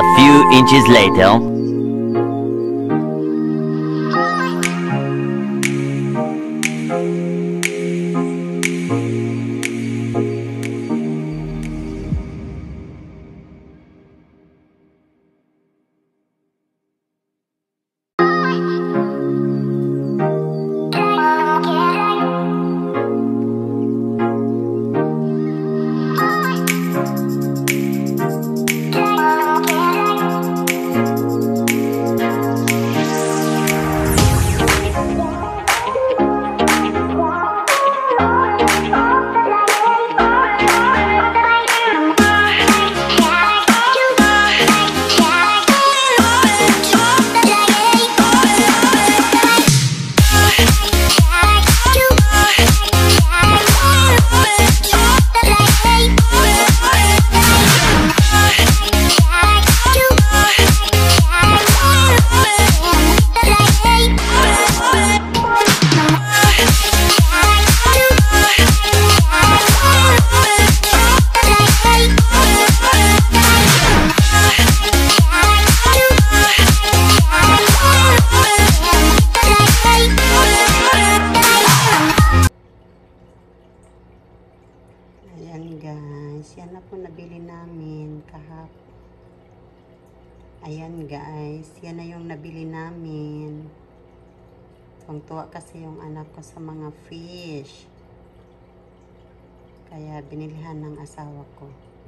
A few inches later. Ayan guys, yan na po nabili namin kahapon. Ayan guys, yan na yung nabili namin. Tuwang-tuwa kasi yung anak ko sa mga fish. Kaya binilihan ng asawa ko.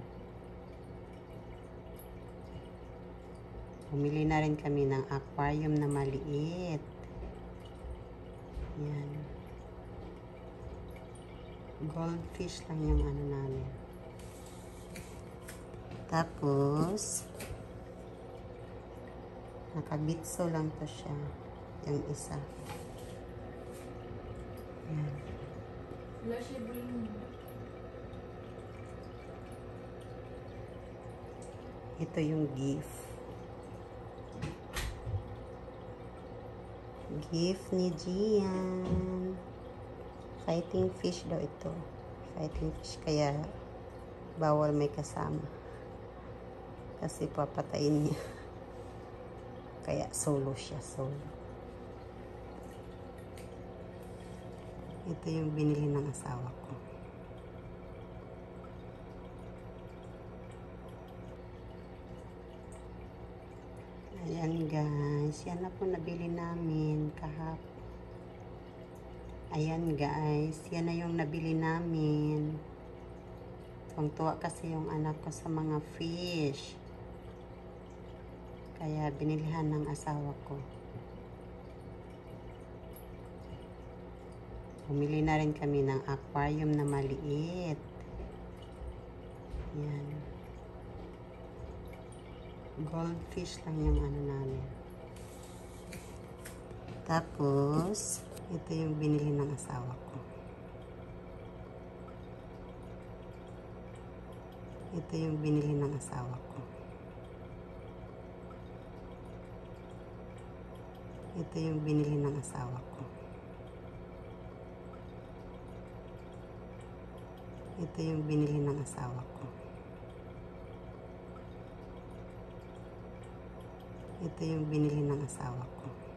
Bumili na rin kami ng aquarium na maliit. Yan. Goldfish lang yung ano namin. Tapos nakabitso lang to siya, yung isa. Yan. Ito yung gift. Gift ni Gian. Fighting fish daw ito. Fighting fish, kaya bawal may kasama. Kasi papatayin niya. Kaya solo siya, solo. Ito yung binili ng asawa ko. Ayan guys, yan na po nabili namin kahapon. Ayan guys, yan na yung nabili namin. Tuwang-tuwa kasi yung anak ko sa mga fish. Kaya binilihan ng asawa ko. Bumili na rin kami ng aquarium na maliit. Yan. Goldfish lang yung ano namin. Tapos ito yung binili ng asawa ko. Ito yung binili ng asawa ko. Ito yung binili ng asawa ko. Ito yung binili ng asawa ko. Ito yung binili ng asawa ko.